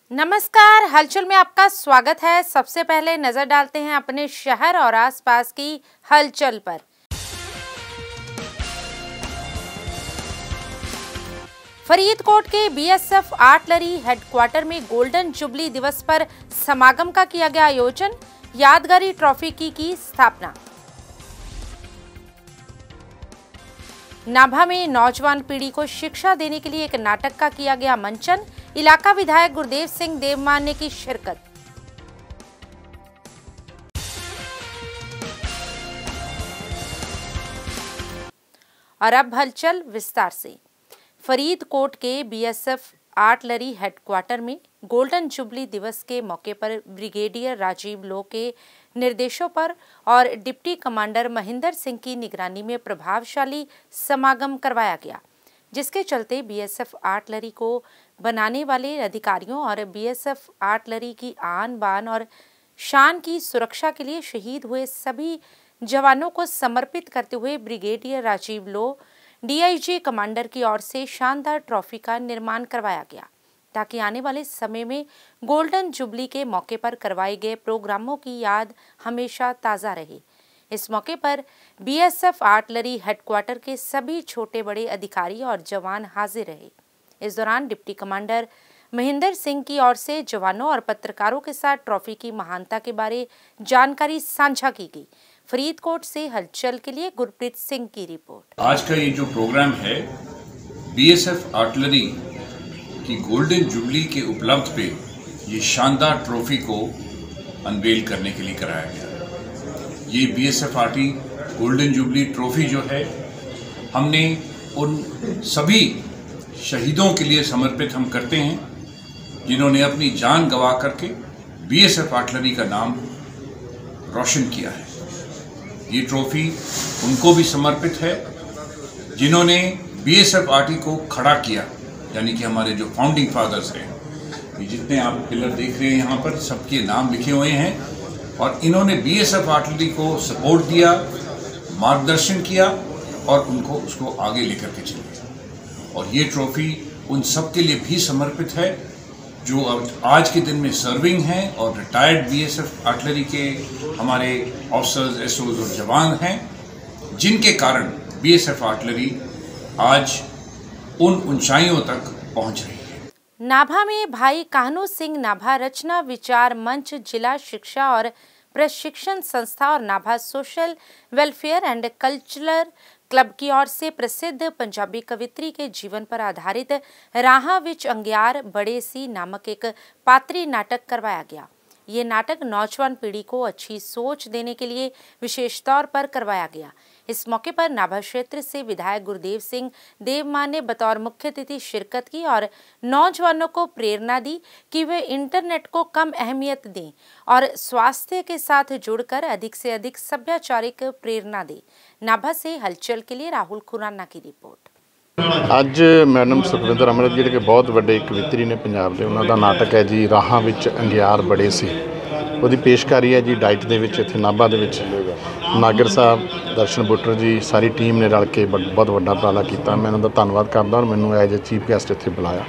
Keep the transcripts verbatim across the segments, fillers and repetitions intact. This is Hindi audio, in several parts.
नमस्कार, हलचल में आपका स्वागत है। सबसे पहले नजर डालते हैं अपने शहर और आसपास की हलचल पर। फरीदकोट के बीएसएफ आर्टिलरी हेडक्वार्टर में गोल्डन जुबली दिवस पर समागम का किया गया आयोजन। यादगारी ट्रॉफी की की स्थापना। नाभा में नौजवान पीढ़ी को शिक्षा देने के लिए एक नाटक का किया गया मंचन। इलाका विधायक गुरदेव सिंह देवमान ने की शिरकत। और अब हलचल विस्तार से। फरीदकोट के बीएसएफ आर्टिलरी हेडक्वार्टर में गोल्डन जुबली दिवस के मौके पर ब्रिगेडियर राजीव लो के निर्देशों पर और डिप्टी कमांडर महेंद्र सिंह की निगरानी में प्रभावशाली समागम करवाया गया, जिसके चलते बीएसएफ आर्टिलरी को बनाने वाले अधिकारियों और बीएसएफ आर्टिलरी की आन बान और शान की सुरक्षा के लिए शहीद हुए सभी जवानों को समर्पित करते हुए ब्रिगेडियर राजीव लो डीआईजी कमांडर की ओर से शानदार ट्रॉफी का निर्माण करवाया गया, ताकि आने वाले समय में गोल्डन जुबली के मौके पर करवाए गए प्रोग्रामों की याद हमेशा ताज़ा रहे। इस मौके पर बीएसएफ आर्टिलरी हेडक्वार्टर के सभी छोटे बड़े अधिकारी और जवान हाजिर रहे। इस दौरान डिप्टी कमांडर महेंद्र सिंह की ओर से जवानों और पत्रकारों के साथ ट्रॉफी की महानता के बारे जानकारी साझा की गई। फरीदकोट से हलचल के लिए गुरप्रीत सिंह की रिपोर्ट। आज का ये जो प्रोग्राम है बीएसएफ आर्टिलरी की गोल्डन जुबली के उपलब्ध पे ये शानदार ट्रॉफी को अनवेल करने के लिए कराया गया। ये BSF arty golden jubilee trophy जो है हमने उन सभी शहीदों के लिए समर्पित हम करते हैं, जिन्होंने अपनी जान गंवा करके बीएसएफ आर्टिलरी का नाम रोशन किया है। ये ट्रॉफी उनको भी समर्पित है जिन्होंने बीएसएफ आर्टी को खड़ा किया, यानी कि हमारे जो फाउंडिंग फादर्स हैं। ये जितने आप पिलर देख रहे हैं यहाँ पर सबके नाम लिखे हुए हैं और इन्होंने बीएसएफ आर्टिलरी को सपोर्ट दिया, मार्गदर्शन किया और उनको उसको आगे लेकर के चले। और ये ट्रॉफी उन सब के लिए भी समर्पित है जो आज के दिन में सर्विंग हैं और रिटायर्ड बीएसएफ आर्टिलरी के हमारे ऑफिसर्स, एसओज और जवान हैं, जिनके कारण बीएसएफ आर्टिलरी आज उन ऊंचाइयों तक पहुंच रही है। नाभा में भाई कान्हू सिंह नाभा रचना विचार मंच, जिला शिक्षा और प्रशिक्षण संस्था और Nabha social welfare and cultural club की ओर से प्रसिद्ध पंजाबी कवित्री के जीवन पर आधारित राहां विच अंगियार बड़े सी नामक एक पात्री नाटक करवाया गया। ये नाटक नौजवान पीढ़ी को अच्छी सोच देने के लिए विशेष तौर पर करवाया गया। इस मौके पर नाभा क्षेत्र से विधायक गुरदेव सिंह देवमान ने बतौर मुख्य अतिथि शिरकत की और नौजवानों को प्रेरणा दी कि वे इंटरनेट को कम अहमियत दें और स्वास्थ्य के साथ जुड़कर अधिक से अधिक सभ्याचारिक प्रेरणा दें। नाभा से हलचल के लिए राहुल खुराना की रिपोर्ट। ਅੱਜ मैडम सुखविंदर अमृत जी के बहुत बड़े कवित्री ने पंजाब के, उन्होंने नाटक है जी राहां विच अंगियार बड़े सी। ਉਹਦੀ ਪੇਸ਼ਕਾਰੀ है जी डाइट ਦੇ ਵਿੱਚ ਇੱਥੇ ਨਾਭਾ ਦੇ ਵਿੱਚ ਨਾਗਰ ਸਾਹਿਬ, ਦਰਸ਼ਨ ਬੁੱਟਰ ਜੀ, ਸਾਰੀ ਟੀਮ ਨੇ ਰਲ ਕੇ ਬਹੁਤ ਵੱਡਾ ਉਪਰਾਲਾ ਕੀਤਾ। ਮੈਂ ਉਹਨਾਂ ਦਾ ਧੰਨਵਾਦ ਕਰਦਾ ਔਰ ਮੈਨੂੰ ਐਜ ਏ ਚੀਫ ਗੈਸਟ ਇੱਥੇ ਬੁਲਾਇਆ।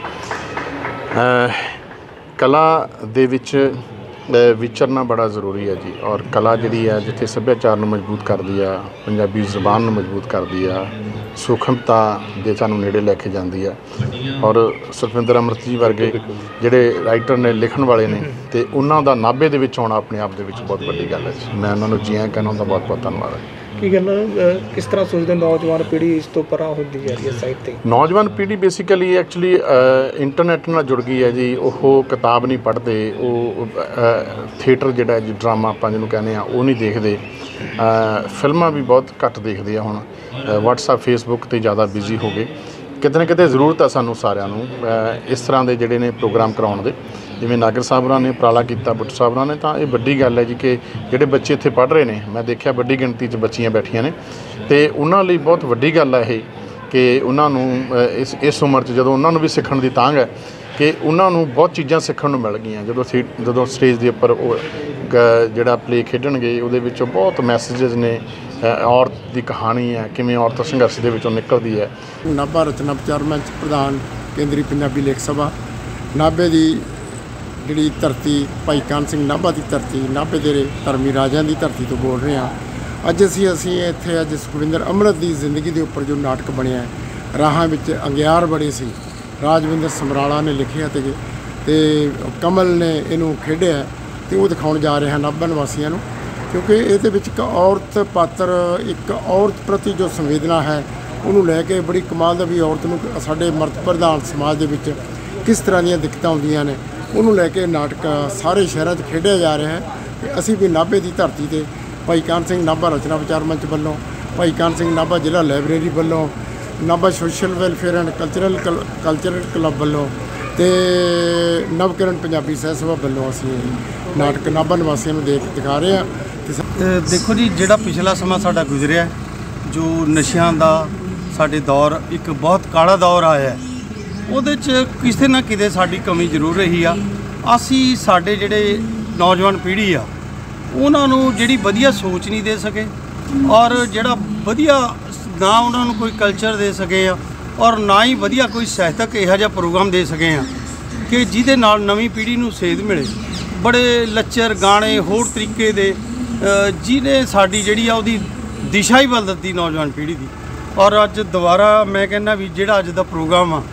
ਕਲਾ ਦੇ ਵਿੱਚ ਵਿਚਰਨਾ बड़ा ਜ਼ਰੂਰੀ है जी और कला ਜਿਹੜੀ ਹੈ ਜਿੱਥੇ ਸੱਭਿਆਚਾਰ ਨੂੰ ਮਜ਼ਬੂਤ ਕਰਦੀ ਆ, ਪੰਜਾਬੀ ਜ਼ੁਬਾਨ ਨੂੰ ਮਜ਼ਬੂਤ ਕਰਦੀ ਆ, ਸੂਖਮਤਾ ਦੇ ਸਾਨੂੰ ਨੇੜੇ ਲੈ ਕੇ ਜਾਂਦੀ ਆ। ਔਰ ਸੁਖਵਿੰਦਰ ਅਮਰਤ ਜੀ ਵਰਗੇ ਜਿਹੜੇ ਰਾਈਟਰ ਨੇ, ਲਿਖਣ ਵਾਲੇ ਨੇ, ਤੇ ਉਹਨਾਂ ਦਾ ਨਾਭੇ ਦੇ ਵਿੱਚ ਆਉਣਾ ਆਪਣੇ ਆਪ ਦੇ ਵਿੱਚ ਬਹੁਤ ਵੱਡੀ ਗੱਲ ਹੈ ਜੀ। ਮੈਂ ਉਹਨਾਂ ਨੂੰ ਜੀ ਆਇਆਂ ਕਹਿੰਦਾ, ਉਹਨਾਂ ਦਾ ਬਹੁਤ ਬਹੁਤ ਧੰਨਵਾਦ ਹੈ। ਕੀ ਗੱਲ ਕਿਸ ਤਰ੍ਹਾਂ ਸੋਚਦੇ ਨੌਜਵਾਨ ਪੀੜ੍ਹੀ ਇਸ ਤੋਂ ਪਰਾਂ ਹੁੰਦੀ ਜਾ ਰਹੀ ਹੈ ਸਾਈਡ ਤੇ? ਨੌਜਵਾਨ ਪੀੜ੍ਹੀ ਬੇਸਿਕਲੀ ਐਕਚੁਅਲੀ ਇੰਟਰਨੈਟ ਨਾਲ ਜੁੜ ਗਈ ਹੈ ਜੀ। ਉਹ ਕਿਤਾਬ ਨਹੀਂ ਪੜ੍ਹਦੇ, ਉਹ ਥੀਏਟਰ ਜਿਹੜਾ ਜੀ ਡਰਾਮਾ ਆਪਾਂ ਜਿਹਨੂੰ ਕਹਿੰਦੇ ਆ ਉਹ ਨਹੀਂ ਦੇਖਦੇ, ਫਿਲਮਾਂ ਵੀ ਬਹੁਤ ਘੱਟ ਦੇਖਦੇ ਆ। ਹੁਣ ਵਟਸਐਪ, ਫੇਸਬੁੱਕ 'ਤੇ ਜ਼ਿਆਦਾ ਬਿਜ਼ੀ ਹੋ ਗਏ। ਕਿਤੇ ਨਾ ਕਿਤੇ ਜ਼ਰੂਰਤ ਆ ਸਾਨੂੰ ਸਾਰਿਆਂ ਨੂੰ ਇਸ ਤਰ੍ਹਾਂ ਦੇ ਜਿਹੜੇ ਨੇ ਪ੍ਰੋਗਰਾਮ ਕਰਾਉਣ ਦੇ। ਜਿਵੇਂ ਨਾਗਰ ਸਾਹਿਬ ਹੋਰਾਂ ਨੇ ਉਪਰਾਲਾ ਕੀਤਾ, ਬੁੱਟ ਸਾਹਿਬ ਹੋਰਾਂ ਨੇ, ਤਾਂ ਇਹ ਵੱਡੀ ਗੱਲ ਹੈ ਜੀ ਕਿ ਜਿਹੜੇ ਬੱਚੇ ਇੱਥੇ ਪੜ੍ਹ ਰਹੇ ਨੇ, ਮੈਂ ਦੇਖਿਆ ਵੱਡੀ ਗਿਣਤੀ 'ਚ ਬੱਚੀਆਂ ਬੈਠੀਆਂ ਨੇ, ਅਤੇ ਉਹਨਾਂ ਲਈ ਬਹੁਤ ਵੱਡੀ ਗੱਲ ਹੈ ਇਹ ਕਿ ਉਹਨਾਂ ਨੂੰ ਇਸ ਇਸ ਉਮਰ 'ਚ ਜਦੋਂ ਉਹਨਾਂ ਨੂੰ ਵੀ ਸਿੱਖਣ ਦੀ ਤਾਂਘ ਹੈ ਕਿ ਉਹਨਾਂ ਨੂੰ ਬਹੁਤ ਚੀਜ਼ਾਂ ਸਿੱਖਣ ਨੂੰ ਮਿਲ ਗਈਆਂ। ਜਦੋਂ ਸੀ ਜਦੋਂ ਸਟੇਜ ਦੇ ਉੱਪਰ ਉਹ ਜਿਹੜਾ ਪਲੇ ਖੇਡਣਗੇ ਉਹਦੇ ਵਿੱਚੋਂ ਬਹੁਤ ਮੈਸੇਜਿਸ ਨੇ। ਔਰਤ ਦੀ ਕਹਾਣੀ ਹੈ, ਕਿਵੇਂ ਔਰਤ ਸੰਘਰਸ਼ ਦੇ ਵਿੱਚੋਂ ਨਿਕਲਦੀ ਹੈ। ਨਾਭਾ ਰਚਨਾ ਵਿਚਾਰ ਮੰਚ ਪ੍ਰਧਾਨ ਕੇਂਦਰੀ ਪੰਜਾਬੀ ਲੇਖ ਸਭਾ ਨਾਭੇ ਦੀ ਜਿਹੜੀ ਧਰਤੀ ਭਾਈ ਕਾਨ ਸਿੰਘ ਨਾਭਾ ਦੀ ਧਰਤੀ, ਨਾਭੇ ਦੇ ਧਰਮੀ ਰਾਜਿਆਂ ਦੀ ਧਰਤੀ ਤੋਂ ਬੋਲ ਰਹੇ ਹਾਂ। ਅੱਜ ਅਸੀਂ ਅਸੀਂ ਇੱਥੇ ਅੱਜ ਸੁਖਵਿੰਦਰ ਅੰਮ੍ਰਿਤ ਦੀ ਜ਼ਿੰਦਗੀ ਦੇ ਉੱਪਰ ਜੋ ਨਾਟਕ ਬਣਿਆ ਰਾਹਾਂ ਵਿੱਚ ਅੰਗਿਆਰ ਬੜੇ ਸੀ, ਰਾਜਵਿੰਦਰ ਸਮਰਾਲਾ ਨੇ ਲਿਖਿਆ ਤੇ ਤੇ ਕਮਲ ਨੇ ਇਹਨੂੰ ਖੇਡਿਆ ਤੇ ਉਹ ਦਿਖਾਉਣ ਜਾ ਰਹੇ ਹਾਂ ਨਾਭਾ ਨਿਵਾਸੀਆਂ ਨੂੰ, ਕਿਉਂਕਿ ਇਹਦੇ ਵਿੱਚ ਇੱਕ ਔਰਤ ਪਾਤਰ, ਇੱਕ ਔਰਤ ਪ੍ਰਤੀ ਜੋ ਸੰਵੇਦਨਾ ਹੈ ਉਹਨੂੰ ਲੈ ਕੇ ਬੜੀ ਕਮਾਲ ਦਾ ਵੀ ਔਰਤ ਨੂੰ ਸਾਡੇ ਮਰਦ ਪ੍ਰਧਾਨ ਸਮਾਜ ਦੇ ਵਿੱਚ ਕਿਸ ਤਰ੍ਹਾਂ ਦੀਆਂ ਦਿੱਕਤਾਂ ਆਉਂਦੀਆਂ ਨੇ ਉਹਨੂੰ ਲੈ ਕੇ ਨਾਟਕ ਸਾਰੇ ਸ਼ਹਿਰਾਂ 'ਚ ਖੇਡਿਆ ਜਾ ਰਿਹਾ ਹੈ। ਤੇ ਅਸੀਂ ਵੀ ਨਾਭੇ ਦੀ ਧਰਤੀ 'ਤੇ ਭਾਈ ਕਾਨ ਸਿੰਘ ਨਾਭਾ ਰਚਨਾ ਵਿਚਾਰ ਮੰਚ ਵੱਲੋਂ, ਭਾਈ ਕਾਨ ਸਿੰਘ ਨਾਭਾ ਜ਼ਿਲ੍ਹਾ ਲਾਇਬ੍ਰੇਰੀ ਵੱਲੋਂ, Nabha social welfare and cultural cultural club ਵੱਲੋਂ ਤੇ ਨਵਕਿਰਨ ਪੰਜਾਬੀ ਸਾਹਿਤ ਸਭਾ ਵੱਲੋਂ ਅਸੀਂ ਨਾਟਕ ਨਾਭਾ ਨਿਵਾਸੀਆਂ ਨੂੰ ਦੇਖ ਦਿਖਾ ਰਹੇ ਹਾਂ। ਦੇਖੋ ਜੀ, ਜਿਹੜਾ ਪਿਛਲਾ ਸਮਾਂ ਸਾਡਾ ਗੁਜ਼ਰਿਆ, ਜੋ ਨਸ਼ਿਆਂ ਦਾ ਸਾਡੇ ਦੌਰ ਇੱਕ ਬਹੁਤ ਕਾਲਾ ਦੌਰ ਆਇਆ, ਉਹਦੇ 'ਚ ਕਿਸੇ ਨਾ ਕਿਤੇ ਸਾਡੀ ਕਮੀ ਜ਼ਰੂਰ ਰਹੀ ਆ। ਅਸੀਂ ਸਾਡੇ ਜਿਹੜੇ ਨੌਜਵਾਨ ਪੀੜ੍ਹੀ ਆ ਉਹਨਾਂ ਨੂੰ ਜਿਹੜੀ ਵਧੀਆ ਸੋਚ ਨਹੀਂ ਦੇ ਸਕੇ, ਔਰ ਜਿਹੜਾ ਵਧੀਆ ਨਾ ਉਹਨਾਂ ਨੂੰ ਕੋਈ ਕਲਚਰ ਦੇ ਸਕੇ ਆ, ਔਰ ਨਾ ਹੀ ਵਧੀਆ ਕੋਈ ਸਾਹਿਤਕ ਇਹੋ ਜਿਹਾ ਪ੍ਰੋਗਰਾਮ ਦੇ ਸਕੇ ਆ ਕਿ ਜਿਹਦੇ ਨਾਲ ਨਵੀਂ ਪੀੜ੍ਹੀ ਨੂੰ ਸੇਧ ਮਿਲੇ। ਬੜੇ ਲੱਚਰ ਗਾਣੇ ਹੋਰ ਤਰੀਕੇ ਦੇ ਜਿਹਨੇ ਸਾਡੀ ਜਿਹੜੀ ਆ ਉਹਦੀ ਦਿਸ਼ਾ ਹੀ ਬਦਲ ਦਿੱਤੀ ਨੌਜਵਾਨ ਪੀੜ੍ਹੀ ਦੀ। ਔਰ ਅੱਜ ਦੁਬਾਰਾ ਮੈਂ ਕਹਿੰਦਾ ਵੀ ਜਿਹੜਾ ਅੱਜ ਦਾ ਪ੍ਰੋਗਰਾਮ ਆ,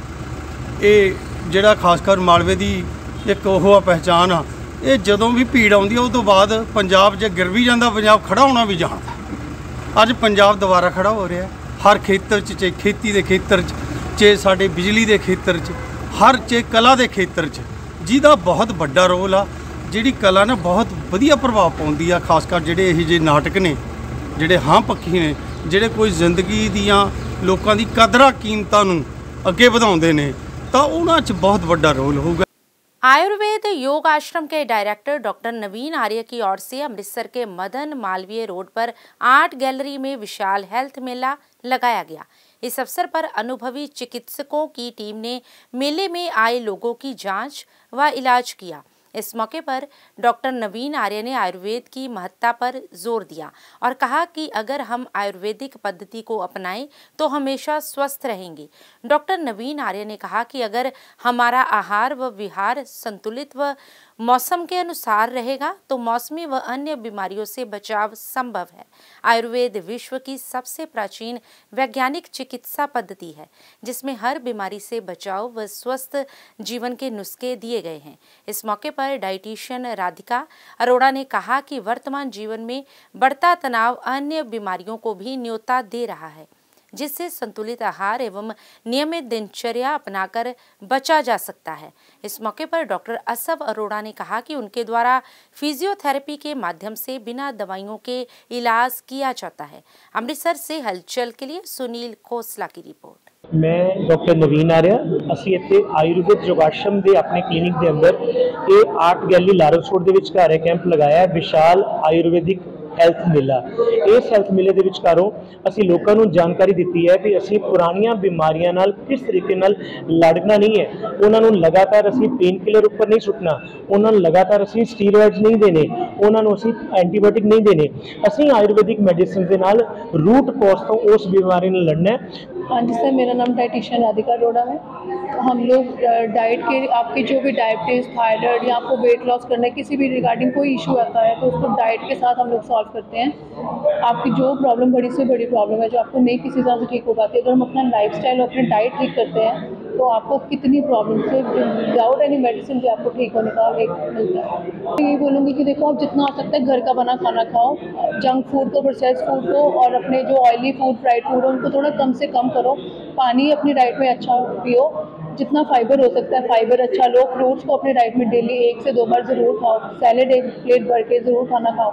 ਇਹ ਜਿਹੜਾ ਖਾਸ ਕਰ ਮਾਲਵੇ ਦੀ ਇੱਕ ਉਹ ਆ ਪਹਿਚਾਣ ਆ, ਇਹ ਜਦੋਂ ਵੀ ਭੀੜ ਆਉਂਦੀ ਆ ਉਹ ਤੋਂ ਬਾਅਦ ਪੰਜਾਬ ਜੇ ਗਿਰ ਵੀ ਜਾਂਦਾ, ਪੰਜਾਬ ਖੜਾ ਹੋਣਾ ਵੀ ਜਾਣਦਾ। ਅੱਜ ਪੰਜਾਬ ਦੁਬਾਰਾ ਖੜਾ ਹੋ ਰਿਹਾ ਹਰ ਖੇਤਰ 'ਚ, ਚਾਹੇ ਖੇਤੀ ਦੇ ਖੇਤਰ 'ਚ, ਚਾਹੇ ਸਾਡੇ ਬਿਜਲੀ ਦੇ ਖੇਤਰ 'ਚ, ਹਰ ਚਾਹੇ ਕਲਾ ਦੇ ਖੇਤਰ 'ਚ, ਜਿਹਦਾ ਬਹੁਤ ਵੱਡਾ ਰੋਲ ਆ। ਜਿਹੜੀ ਕਲਾ ਨਾ ਬਹੁਤ ਵਧੀਆ ਪ੍ਰਭਾਵ ਪਾਉਂਦੀ ਆ, ਖਾਸ ਕਰ ਜਿਹੜੇ ਇਹੋ ਜਿਹੇ ਨਾਟਕ ਨੇ ਜਿਹੜੇ ਹਾਂ ਪੱਖੀ ਨੇ, ਜਿਹੜੇ ਕੋਈ ਜ਼ਿੰਦਗੀ ਦੀਆਂ ਲੋਕਾਂ ਦੀ ਕਦਰਾਂ ਕੀਮਤਾਂ ਨੂੰ ਅੱਗੇ ਵਧਾਉਂਦੇ ਨੇ, ਤਾਂ ਉਹਨਾਂ 'ਚ बहुत बड़ा रोल होगा। आयुर्वेद योग आश्रम के डायरेक्टर डॉक्टर नवीन आर्य की ओर से अमृतसर के मदन मालवीय रोड पर आर्ट गैलरी में विशाल हेल्थ मेला लगाया गया। इस अवसर पर अनुभवी चिकित्सकों की टीम ने मेले में आए लोगों की जांच व इलाज किया। इस मौके पर डॉक्टर नवीन आर्य ने आयुर्वेद की महत्ता पर जोर दिया और कहा कि अगर हम आयुर्वेदिक पद्धति को अपनाएं तो हमेशा स्वस्थ रहेंगे। डॉक्टर नवीन आर्य ने कहा कि अगर हमारा आहार व विहार संतुलित व मौसम के अनुसार रहेगा तो मौसमी व अन्य बीमारियों से बचाव संभव है। आयुर्वेद विश्व की सबसे प्राचीन वैज्ञानिक चिकित्सा पद्धति है जिसमें हर बीमारी से बचाव व स्वस्थ जीवन के नुस्खे दिए गए हैं। इस मौके पर डाइटिशियन राधिका अरोड़ा ने कहा कि वर्तमान जीवन में बढ़ता तनाव अन्य बीमारियों को भी न्योता दे रहा है, जिससे संतुलित आहार एवं नियमित दिनचर्या अपनाकर बचा जा सकता है। इस मौके पर डॉक्टर असफ अरोड़ा ने कहा कि उनके द्वारा फिजियोथेरेपी के माध्यम से बिना दवाइयों के इलाज किया जाता है। अमृतसर से हलचल के लिए सुनील खोसला की रिपोर्ट। मैं डॉक्टर नवीन आर्य, ਅਸੀਂ ਇੱਥੇ ਆਯੁर्वेद योगाश्रम ਦੇ ਆਪਣੇ ਕਲੀਨਿਕ ਦੇ ਅੰਦਰ ਇਹ ਆਰਟ ਗੈਲਰੀ ਲਾਰੈਂਸ ਰੋਡ ਦੇ ਵਿਚਕਾਰ ਇਹ ਕੈਂਪ ਲਗਾਇਆ ਹੈ ਵਿਸ਼ਾਲ ਆਯੁर्वेदिक ਹੈਲਥ ਮੇਲਾ। ਇਸ ਹੈਲਥ ਮੇਲੇ ਦੇ ਵਿਚਕਾਰੋਂ ਅਸੀਂ ਲੋਕਾਂ ਨੂੰ ਜਾਣਕਾਰੀ ਦਿੱਤੀ ਹੈ ਕਿ ਅਸੀਂ ਪੁਰਾਣੀਆਂ ਬਿਮਾਰੀਆਂ ਨਾਲ ਕਿਸ ਤਰੀਕੇ ਨਾਲ ਲੜਨਾ ਨਹੀਂ ਹੈ। ਉਹਨਾਂ ਨੂੰ ਲਗਾਤਾਰ ਅਸੀਂ ਪੇਨ ਕਿਲਰ ਉੱਪਰ ਨਹੀਂ ਸੁੱਟਣਾ, ਉਹਨਾਂ ਨੂੰ ਲਗਾਤਾਰ ਅਸੀਂ ਸਟੀਰੋਇਡਸ ਨਹੀਂ ਦੇਣੇ, ਉਹਨਾਂ ਨੂੰ ਅਸੀਂ ਐਂਟੀਬਾਇਓਟਿਕ ਨਹੀਂ ਦੇਣੇ। ਅਸੀਂ ਆਯੁर्वेदिक ਮੈਡੀਸਿਨ ਦੇ ਨਾਲ रूट कॉज तो उस बीमारी में लड़ना है। हाँ जी सर, मेरा नाम डाइटिशियन राधिका अरोड़ा है। तो हम लोग डाइट के आपके जो भी डायबिटीज़, थायराइड या आपको वेट लॉस करना है, किसी भी रिगार्डिंग कोई इशू आता है तो उसको डाइट के साथ हम लोग सॉल्व करते हैं। आपकी जो प्रॉब्लम बड़ी से बड़ी प्रॉब्लम है जो आपको नहीं किसी तरह से ठीक हो पाती है, अगर हम अपना लाइफस्टाइल और अपनी डाइट ठीक करते हैं तो आपको कितनी प्रॉब्लम से विदाउट एनी मेडिसिन भी आपको ठीक होने का एक मिलता है। तो यही बोलूँगी कि देखो आप जितना हो सकता है घर का बना खाना खाओ, जंक फूड को, प्रोसेस फूड को और अपने जो ऑयली फूड, फ्राइड फूड है उनको थोड़ा कम से कम करो। पानी अपनी डाइट में अच्छा पियो, जितना फाइबर हो सकता है फाइबर अच्छा लो। फ्रूट्स को अपने डाइट में डेली एक से दो बार ज़रूर खाओ। सैलेड एक प्लेट भर के ज़रूर खाना खाओ।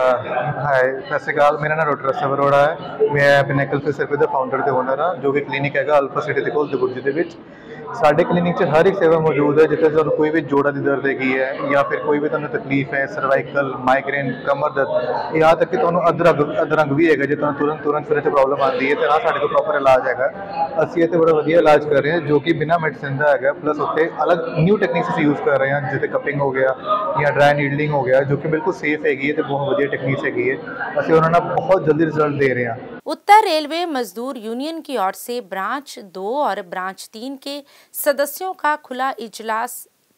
हाय सत श्री अकाल, मेरा नाम डॉक्टर असफ अरोड़ा है। मैं पिनैकल फिजियोथेरेपी ਦਾ ਫਾਊਂਡਰ ਤੇ ਓਨਰ ਹਾਂ, ਜੋ ਕਿ ਕਲੀਨਿਕ ਹੈਗਾ ਅਲਫਾ ਸਿਟੀ ਦੇ ਕੋਲ ਦਬੁਰਜੀ ਦੇ ਵਿੱਚ। ਸਾਡੇ ਕਲੀਨਿਕ 'ਚ ਹਰ ਇੱਕ ਸੇਵਾ ਮੌਜੂਦ ਹੈ, ਜਿੱਥੇ ਤੁਹਾਨੂੰ ਕੋਈ ਵੀ ਜੋੜਾਂ ਦੀ ਦਰਦ ਹੈਗੀ ਹੈ ਜਾਂ ਫਿਰ ਕੋਈ ਵੀ ਤੁਹਾਨੂੰ ਤਕਲੀਫ ਹੈ, ਸਰਵਾਈਕਲ, ਮਾਈਗ੍ਰੇਨ, ਕਮਰ ਦਰਦ, यहाँ तक कि ਤੁਹਾਨੂੰ ਅਦਰੰਗ ਅਦਰੰਗ ਵੀ ਹੈਗਾ। ਜੇ ਤੁਹਾਨੂੰ ਤੁਰੰਤ ਤੁਰੰਤ ਫਿਰ 'ਚ ਪ੍ਰੋਬਲਮ ਆਉਂਦੀ ਹੈ ਤਾਂ ਨਾ ਸਾਡੇ ਕੋਲ ਪ੍ਰੋਪਰ ਇਲਾਜ ਹੈਗਾ। ਅਸੀਂ ਇੱਥੇ ਬੜਾ ਵਧੀਆ ਇਲਾਜ ਕਰ ਰਹੇ ਹਾਂ ਜੋ ਕਿ ਬਿਨਾਂ ਮੈਡੀਸਿਨ ਦਾ ਹੈਗਾ। ਪਲੱਸ ਉੱਥੇ ਅਲੱਗ ਨਿਊ ਟੈਕਨੀਕਸ ਅਸੀਂ ਯੂਜ਼ ਕਰ ਰਹੇ ਹਾਂ, ਜਿਵੇਂ ਕਪਿੰਗ ਹੋ ਗਿਆ ਜਾਂ ਡਰਾਈ ਨੀਡਲਿੰਗ ਹੋ ਗਿਆ, ਜੋ ਕਿ ਬਿਲਕੁਲ ਸੇਫ ਹੈਗੀ ਹੈ ਤੇ ਬਹੁਤ ਵਧੀਆ ਟੈਕਨੀਕਸ ਹੈਗੀ ਹੈ। ਅਸੀਂ ਉਹਨਾਂ ਨਾਲ बहुत जल्दी रिजल्ट दे रहे हैं। उत्तर रेलवे मजदूर यूनियन की ओर से ब्रांच दो और ब्रांच तीन के सदस्यों का खुला इजलास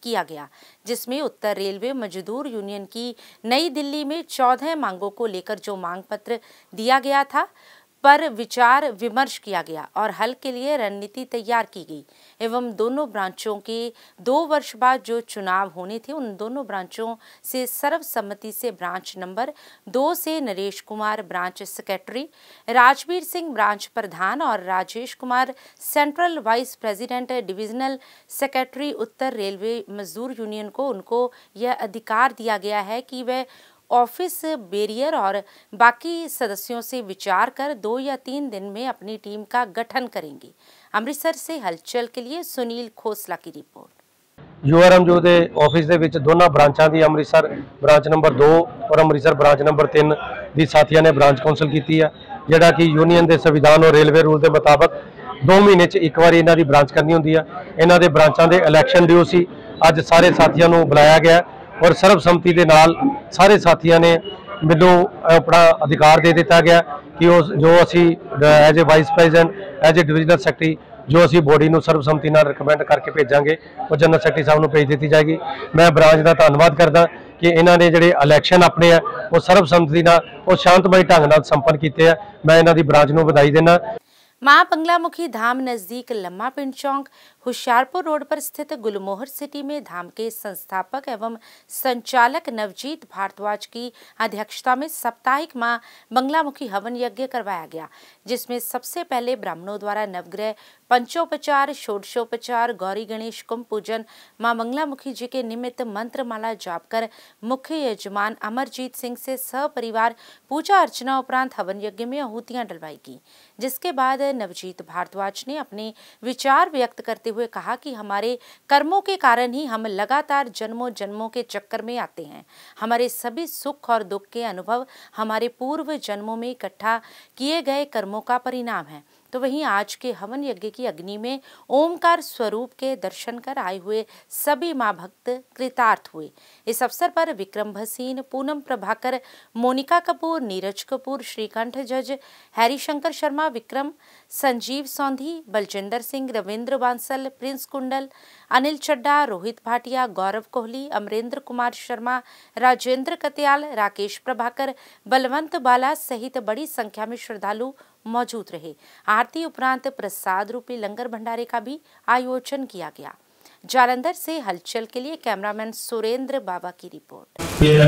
किया गया, जिसमें उत्तर रेलवे मजदूर यूनियन की नई दिल्ली में चौदह मांगों को लेकर जो मांग पत्र दिया गया था पर विचार विमर्श किया गया और हल के लिए रणनीति तैयार की गई एवं दोनों ब्रांचों के दो वर्ष बाद जो चुनाव होने थे उन दोनों ब्रांचों से सर्वसम्मति से ब्रांच नंबर दो से Naresh Kumar branch secretary, Rajvir Singh branch प्रधान और Rajesh Kumar central vice president divisional secretary Uttar railway Mazdoor union को उनको यह अधिकार दिया गया है कि वे ऑफिस बैरियर और बाकी सदस्यों से विचार कर दो या तीन दिन में अपनी टीम का गठन करेंगे। अमृतसर से हलचल के लिए सुनील खोसला की रिपोर्ट। यूआरएमयू के ऑफिस के विच दोनों ब्रांचों की अमृतसर ब्रांच नंबर दो और अमृतसर ब्रांच नंबर तीन की साथियों ने ब्रांच कौंसल की है, जिहड़ा कि यूनियन के संविधान और रेलवे रूल के मुताबिक दो महीने च एक बार इन्हों की ब्रांच करनी होंगी है। इन्हों के ब्रांचों के इलैक्शन ड्यू सी, अज सारे साथियों को बुलाया गया और सर्वसम्मति के नाल सारे साथियों ने मैनू अपना अधिकार दे दिता गया कि जो असी as a vice president as a divisional secretary जो असी बॉडी को सर्वसम्मति नाल रिकमेंड करके भेजांगे वो जनरल सैकटरी साहब को भेज दी जाएगी। मैं ब्रांच का धन्यवाद करदा कि इन्होंने जोड़े इलैक्शन अपने है वो सर्वसम्मति नाल और शांतमई ढंग नाल संपन्न किए हैं। मैं इन्हों की ब्रांच को बधाई देना। मां बंगलामुखी धाम नजदीक लम्मा पिंड चौक होशियारपुर रोड पर स्थित गुलमोहर सिटी में धाम के संस्थापक एवं संचालक नवजीत भारद्वाज की अध्यक्षता में साप्ताहिक मां बंगलामुखी हवन यज्ञ करवाया गया, जिसमें सबसे पहले ब्राह्मणों द्वारा नवग्रह पंचोपचार, षोडशोपचार, गौरी गणेश कुंभ पूजन, मां बंगलामुखी जी के निमित्त मंत्र माला जाप कर मुख्य यजमान अमरजीत सिंह से सपरिवार पूजा अर्चना उपरांत हवन यज्ञ में आहुतियां डलवाई गई, जिसके बाद नवजीत भारद्वाज ने अपने विचार व्यक्त करते हुए कहा कि हमारे कर्मों के कारण ही हम लगातार जन्मों जन्मों के चक्कर में आते हैं। हमारे सभी सुख और दुख के अनुभव हमारे पूर्व जन्मों में इकट्ठा किए गए कर्मों का परिणाम है। तो वहीं आज के हवन यज्ञ की अग्नि में ओमकार स्वरूप के दर्शन कर आए हुए सभी मां भक्त कृतार्थ हुए। इस अवसर पर विक्रम भसीन, पूनम प्रभाकर, मोनिका कपूर, नीरज कपूर, श्रीकंठ जज, हरिशंकर शर्मा, विक्रम, संजीव सौंधी, बलजिंदर सिंह, रविंद्र बांसल, प्रिंस कुंडल, अनिल चड्डा, रोहित भाटिया, गौरव कोहली, अमरेंद्र कुमार शर्मा, राजेंद्र कत्याल, राकेश प्रभाकर, बलवंत बाला सहित बड़ी संख्या में श्रद्धालु मौजूद रहे। आरती उपरांत प्रसाद रूपी लंगर भंडारे का भी आयोजन किया गया। जालंधर से हलचल के लिए कैमरामैन सुरेंद्र बाबा की रिपोर्ट।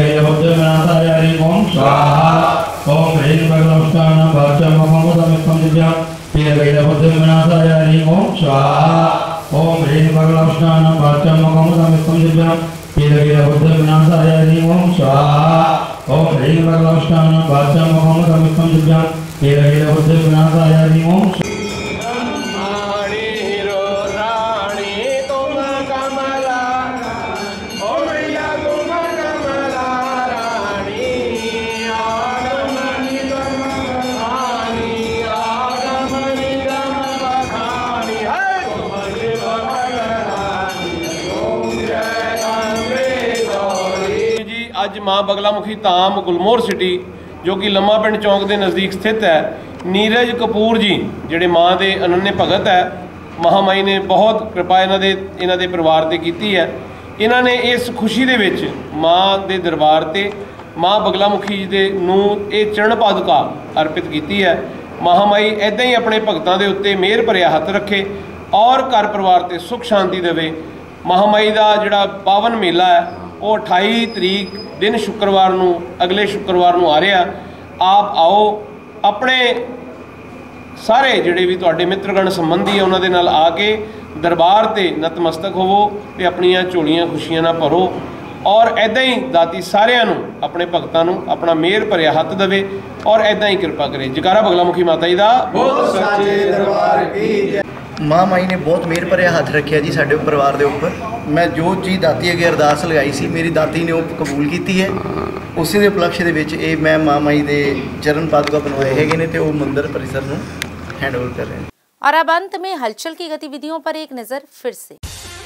अज मां बगलामुखी धाम गुलमोहर सिटी जो कि लम्मा पिंड चौक के नज़दीक स्थित है, नीरज कपूर जी जिहड़े मां के अनन्य भगत है, महामाई ने बहुत कृपा इन्हां दे इन्हां दे परिवार ते कीती है। इन्हां ने इस खुशी दे विच मां दे दरबार ते मां बगलामुखी जी दे नूं इह चरण पादुका अर्पित कीती है। महामाई इदां ही अपने भगतां दे उत्ते मेहर भरिया हत्थ रखे और घर परिवार ते सुख शांति देवे। महामाई का जिहड़ा पावन मेला है वो अठाई तरीक दिन शुक्रवार नूं अगले शुक्रवार नूं आ रहा। आप आओ, अपने सारे जिहड़े भी तुहाडे मित्रगण संबंधी है उन्हां दे नाल आके दरबार ते नतमस्तक होवो ते अपनियां झोलियां खुशियां नाल भरो और ऐदां ही दाती सारियां नूं अपने भगतां नूं अपना मेहर भरिया हत्थ देवे और ऐदां ही कृपा करे। जकारा बगलामुखी माता जी दा बोल सच्चे दरबार की। मां माई ने बहुत मेहर भरिया हथ रखिया जी साडे परिवार के उपर। मैं जो चीज़ दाती अगे अरदास लगाई सी मेरी दाती ने वो कबूल की है। उसी के उपलक्ष्य के मैं मां माई के चरण पादुका बनवाए है ने तो मंदिर परिसर में हैंड ओवर कर रहे हैं। और अब अंत में हलचल की गतिविधियों पर एक नजर फिर से।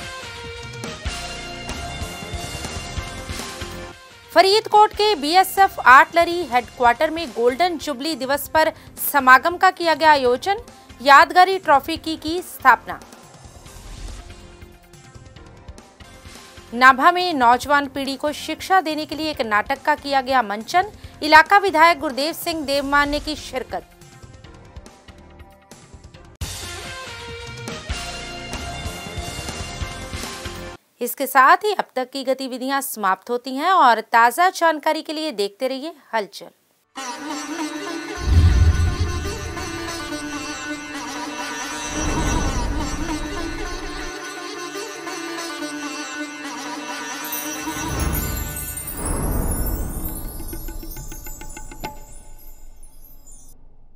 फरीदकोट के बीएसएफ आर्टिलरी हेडक्वार्टर में गोल्डन जुबली दिवस पर समागम का किया गया आयोजन, यादगारी ट्रॉफी की की स्थापना। नाभा में नौजवान पीढ़ी को शिक्षा देने के लिए एक नाटक का किया गया मंचन। इलाका विधायक गुरदेव सिंह देवमान ने की शिरकत। इसके साथ ही अब तक की गतिविधियां समाप्त होती हैं और ताज़ा जानकारी के लिए देखते रहिए हलचल।